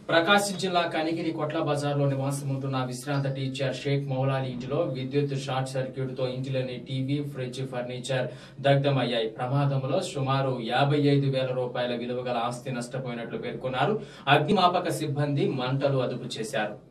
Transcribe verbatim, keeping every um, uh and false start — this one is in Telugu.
ప్రకాశం జిల్లా కనిగిరి కొట్ల బజార్లో నివాసముంటున్న విశ్రాంత టీచర్ షేక్ మౌలాలి ఇంటిలో విద్యుత్ షార్ట్ సర్క్యూట్ తో ఇంటిలోని టీవీ, ఫ్రిడ్జ్, ఫర్నిచర్ దగ్ధమయ్యాయి. ప్రమాదంలో సుమారు యాభై ఐదు వేల రూపాయల విలువ గల ఆస్తి నష్టపోయినట్లు పేర్కొన్నారు. అగ్నిమాపక సిబ్బంది మంటలు అదుపు చేశారు.